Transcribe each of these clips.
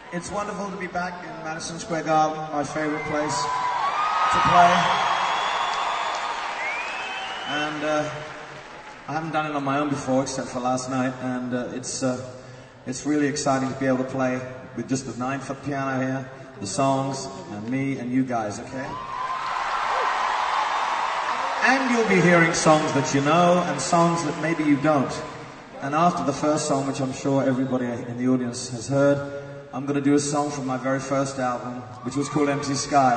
It's wonderful to be back in Madison Square Garden, my favorite place to play. And I haven't done it on my own before, except for last night, and it's really exciting to be able to play with just the 9-foot piano here, the songs, and me and you guys, okay? And you'll be hearing songs that you know, and songs that maybe you don't. And after the first song, which I'm sure everybody in the audience has heard, I'm going to do a song from my very first album, which was called Empty Sky.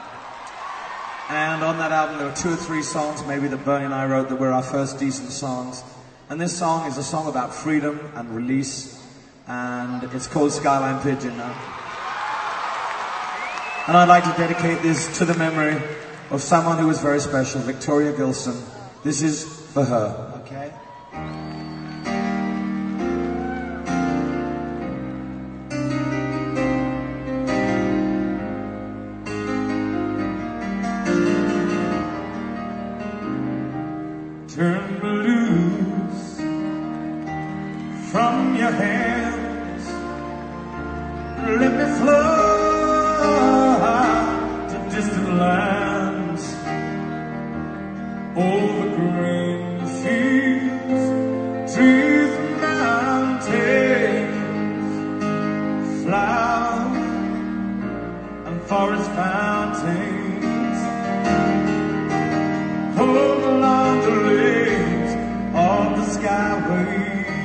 And on that album, there were 2 or 3 songs, maybe, that Bernie and I wrote that were our first decent songs. And this song is a song about freedom and release, and it's called Skyline Pigeon. And I'd like to dedicate this to the memory of someone who was very special, Victoria Gilson. This is for her, okay? Turn me loose from your hands, let me fly to distant lands, over green fields, trees and mountains, flowers and forest fountains, hold along the lanes of the skyway,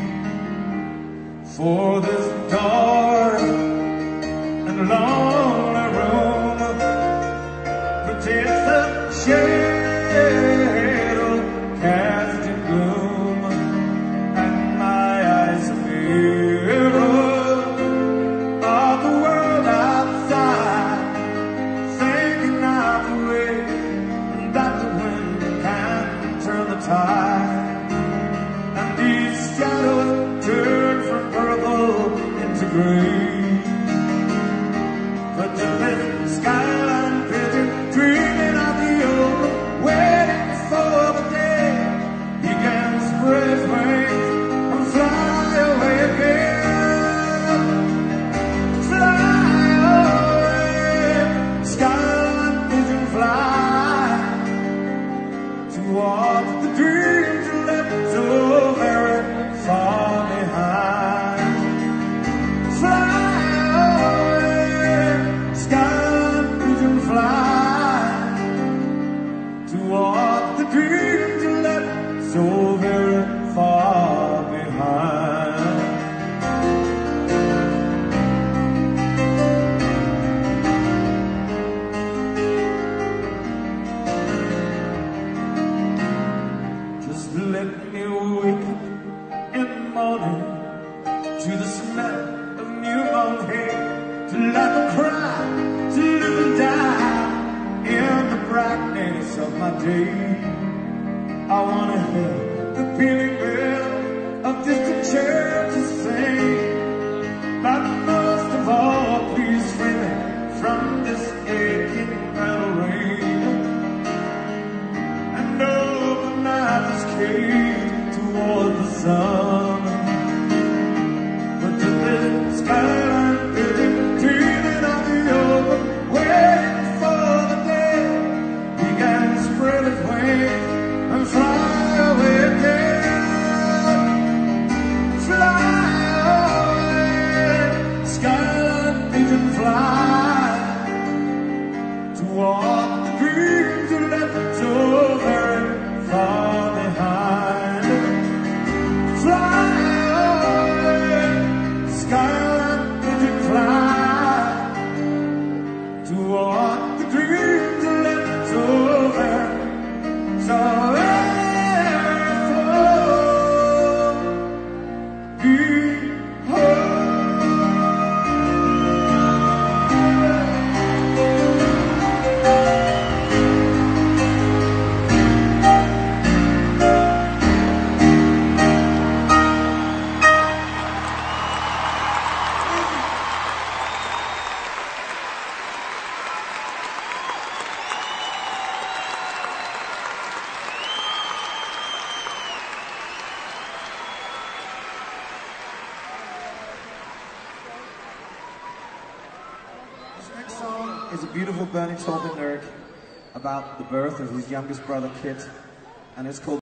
for this dark and lonely room protects the shadow cast in gloom, and my eyes are mirrors of the world outside, thinking of the way that the wind can turn the tide, and these shadows turn from purple into green. But the little skyline pigeon dreaming of the open, waiting for the day he can spread his wings and fly away again. Fly away, skyline pigeon, fly towards the dreams you left so very far behind. Fly away, skyline pigeon, fly towards the dreams you left so very far behind. Just let me wake up in the morning to the smell of newborn hay, to laugh and cry, to live and die in the brightness of my day. I wanna hear the pealing bell of distant churches sing, but most of all, please free me from this aching metal rain, and open out this cage toward the sun. But the little skyline pigeon dreaming of the open, waiting for the day he can spread his wings and fly away again. is a beautiful Bernie Taupin lyric about the birth of his youngest brother, Kit, and it's called